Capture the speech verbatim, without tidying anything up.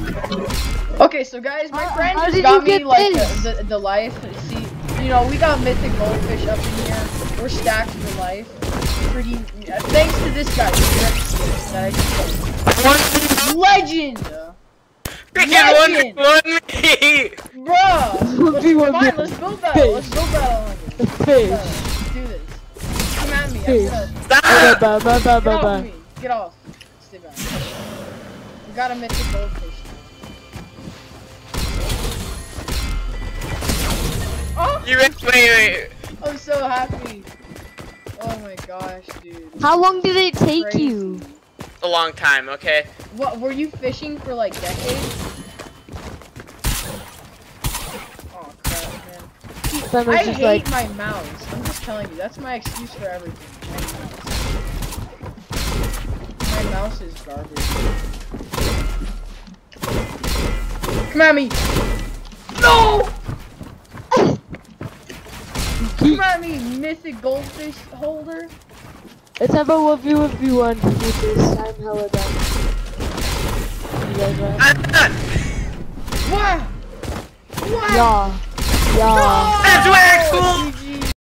Okay, so guys, my How- friend how just did got you me get like this? the, the the life. See, you know, we got Mythic Goldfish up in here. We're stacked for life. Pretty. Uh, thanks to this guy, that I just legend. Freaking one v one me! Bruh! Let's, V one fine, me. let's go battle. Let's go battle on this. Let's Fish. go battle. Let's do this. Come at me. I'm Fish. gonna. Stop! Bye bye bye bye Get bye off bye. me. Get off. Stay back. We got a Mythic Goldfish. Oh! You wait, wait, wait. I'm so happy. Oh my gosh, dude. How long did it take Crazy. you? A long time, okay? What, were you fishing for like decades? Oh crap, man. Then I it's just hate like, my mouse. I'm just telling you, that's my excuse for everything. My mouse, my mouse is garbage. Come at me! No! Come at me, Mythic Goldfish holder. let's have a one v one v one with this. I'm hella done. You guys ready? I'm done! What? What? Yeah. Yeah. That's way cool!